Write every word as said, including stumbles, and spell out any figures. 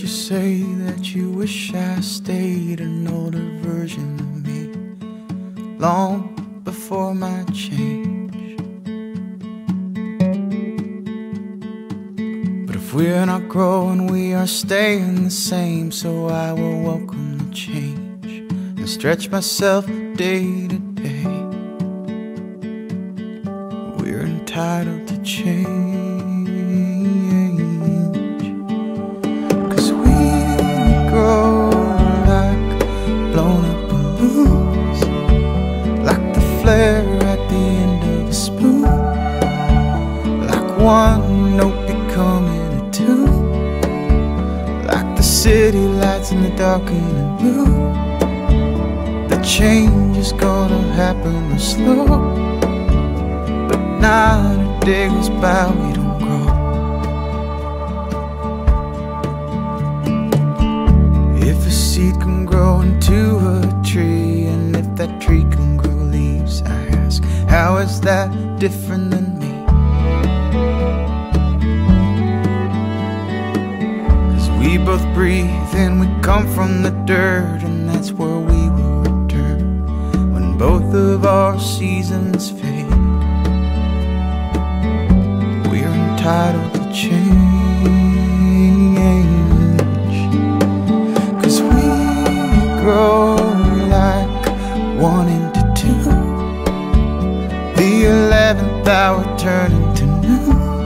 you say that you wish I stayed an older version of me, long before my change. But if we're not growing, we are staying the same. So I will welcome the change and stretch myself day to day. We're entitled to change. Flare at the end of a spoon, like one note becoming a tune, like the city lights in the dark and the blue. The change is gonna happen slow, but not a day goes by we don't grow. If a seed can grow into a tree, and if that tree can grow leaves, I ask, how is that different than me? 'Cause we both breathe and we come from the dirt, and that's where we will return when both of our seasons fade. We are entitled to change, 'cause we grow like one into two, the eleventh hour turning to noon.